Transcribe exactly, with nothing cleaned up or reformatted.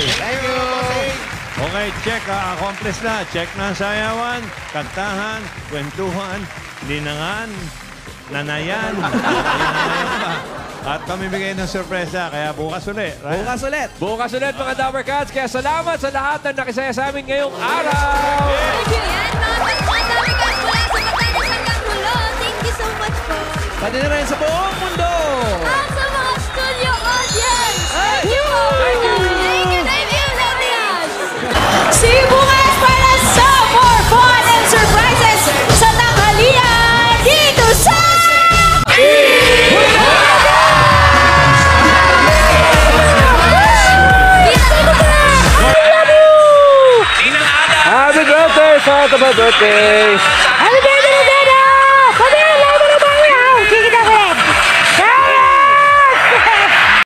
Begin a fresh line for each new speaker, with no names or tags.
Thank you. Okay, check. Uh, accomplice na. Check na ang sayawan, kantahan, kwentuhan, linangan, nanayan. At pamimigay ng sorpresa. Kaya bukas ulit. Right?
Bukas ulit.
Bukas ulit mga Dapper Cats. Kaya salamat sa lahat na nakisaya sa amin ngayong araw.
Thank you yan, mga Dapper Cats mula sa Batanes hanggang Hulo. Thank you so much po.
Pati na rin sa buong mundo.
At sa mga studio audience.
Hey!
Thank you po.
Thank you.
Thank you, thank you, love you.
See you bukas para sa more fun and surprises sa tanghalian dito sa...
Happy birthday! Happy birthday!